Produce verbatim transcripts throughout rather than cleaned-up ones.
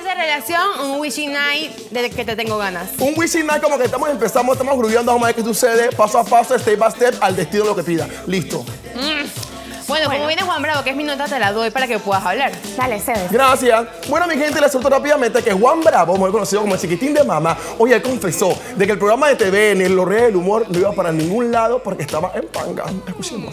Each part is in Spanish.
de relación, un wishing night de que te tengo ganas. Un wishing night como que estamos empezando, estamos grullando, vamos a ver qué sucede, paso a paso, step by step, al destino de lo que pida. Listo. Mm. Bueno, bueno, como viene Juan Bravo, que es mi nota, te la doy para que puedas hablar. Dale, cedes. Gracias. Bueno, mi gente, les suelto rápidamente que Juan Bravo, muy conocido como el chiquitín de mamá, hoy él confesó de que el programa de T V N, Los Reyes del Humor, no iba para ningún lado porque estaba en panga. Escuchemos.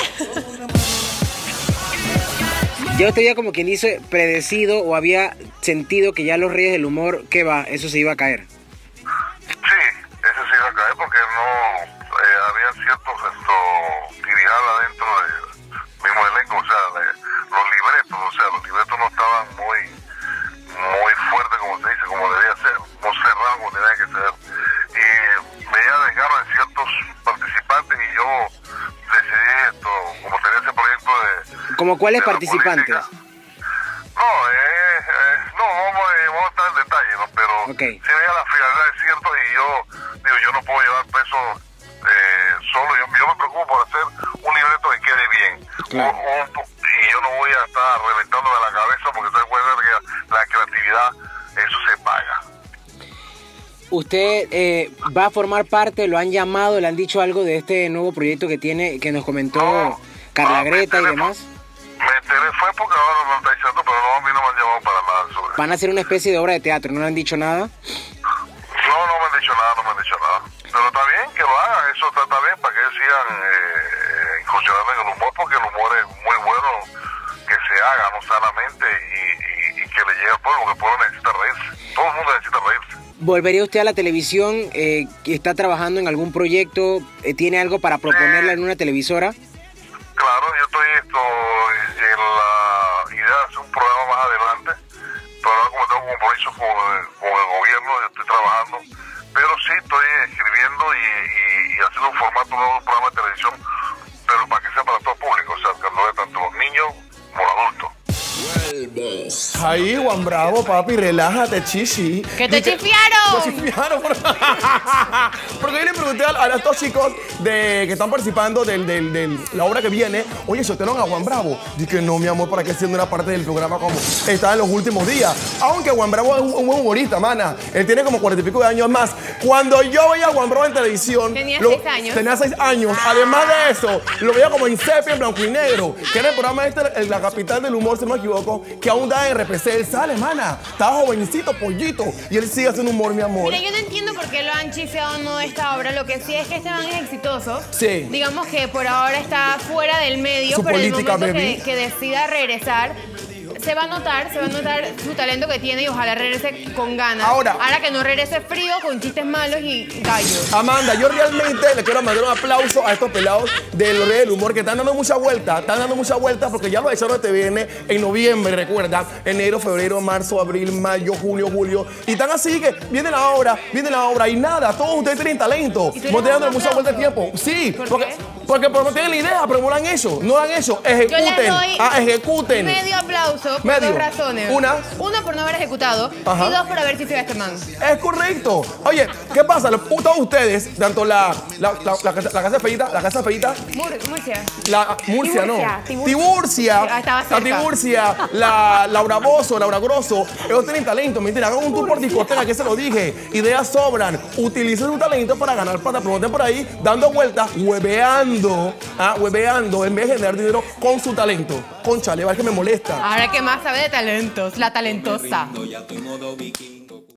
Yo este día como quien dice predecido o había sentido que ya Los Reyes del Humor, ¿qué va? Eso se iba a caer. Sí, eso se iba a caer porque no eh, había ciertos esto, tirijadas dentro del mismo elenco, o sea, de, los libretos, o sea, los libretos no estaban muy muy fuertes como se dice, como debía ser, no cerrados como tenía que ser. Y veía desgarro de ciertos participantes y yo decidí esto, como tenía ese proyecto de... ¿Como cuáles de participantes? No, eh, eh, no, vamos, eh, vamos a estar en detalle, ¿no? Pero okay. Si veía la frialdad, es cierto, y yo digo, yo no puedo llevar peso eh, solo, yo, yo me preocupo por hacer un libreto que quede bien. Claro. Un, un, y yo no voy a estar reventándome la cabeza porque te acuerdas que la creatividad, eso se paga. ¿Usted eh, va a formar parte, lo han llamado, le han dicho algo de este nuevo proyecto que tiene, que nos comentó no, Carla no, Greta y demás? Me enteré, fue porque ahora me está diciendo, pero no, a mí no me han llamado para nada sobre. ¿Van a hacer una especie de obra de teatro? ¿No le han dicho nada? No, no me han dicho nada, no me han dicho nada. Pero está bien que lo hagan, eso está, está bien para que ellos sigan eh, incursionando en el humor, porque el humor es muy bueno que se haga, no sanamente, y, y, y que le llegue al pueblo, porque el pueblo necesita reírse. Todo el mundo necesita reírse. ¿Volvería usted a la televisión? Eh, ¿Está trabajando en algún proyecto? Eh, ¿Tiene algo para proponerle en una televisora? Claro, yo estoy esto, en la idea de hacer un programa más adelante, pero ahora como tengo compromiso con, con el gobierno, yo estoy trabajando, pero sí estoy escribiendo y, y, y haciendo un formato nuevo de un programa de televisión, pero para que sea para todo público, o sea, que lo ve tanto los niños como los adultos. Ahí, Juan Bravo, papi, relájate, chichi. ¡Que te chifiaron! ¡Te chifiaron! Porque yo le pregunté a, a estos chicos de, que están participando de del, del, la obra que viene, oye, ¿soltaron a Juan Bravo? Dije, no, mi amor, ¿para qué siendo una parte del programa como está en los últimos días? Aunque Juan Bravo es un, un buen humorista, mana. Él tiene como cuarenta y pico de años más. Cuando yo veía a Juan Bravo en televisión... Tenía lo, seis años. Tenía seis años. Además de eso, lo veía como en sepia, en blanco y negro. Que era el programa este, en la capital del humor, si no me equivoco, que aún da en R P C, él sale, mana. Estaba jovencito, pollito. Y él sigue haciendo humor, mi amor. Mira, yo no entiendo por qué lo han chifeado no de esta obra. Lo que sí es que este man es exitoso. Sí. Digamos que por ahora está fuera del medio, Su pero política, el momento baby. que, que decida regresar, se va a notar, se va a notar su talento que tiene y ojalá regrese con ganas. Ahora. Ahora que no regrese frío, con chistes malos y gallos. Amanda, yo realmente le quiero mandar un aplauso a estos pelados de Los Reyes del Humor que están dando mucha vuelta, están dando mucha vuelta porque ya lo echaron de T V N en noviembre, recuerda, enero, febrero, marzo, abril, mayo, junio, julio, y están así que viene la obra, viene la obra y nada, todos ustedes tienen talento, no te dando mucha vuelta de tiempo. Sí, ¿Por porque, qué? porque, porque no tienen la idea, pero no lo han hecho, no lo han hecho, ejecuten, Yo les doy ah, ejecuten. medio aplauso por Medio. dos razones. Una. Uno por no haber ejecutado. Ajá. Y dos por haber chifeado a este man. Es correcto. Oye, ¿qué pasa? Los todos ustedes, tanto la, la, la, la, la casa feita, la casa feita, Mur Murcia. la Murcia, no. Tiburcia, Tiburcia. Tiburcia, Ah, estaba la cerca. Tiburcia, la Laura Bozo, Laura Grosso, ellos tienen talento, mentira, hagan un tour por discoteca, que se lo dije. Ideas sobran. Utilicen su talento para ganar plata, promoten por ahí, dando vueltas, hueveando, ah, hueveando, en vez de generar dinero con su talento. Concha, le va que me molesta. Ahora que más sabe de talentos, la talentosa.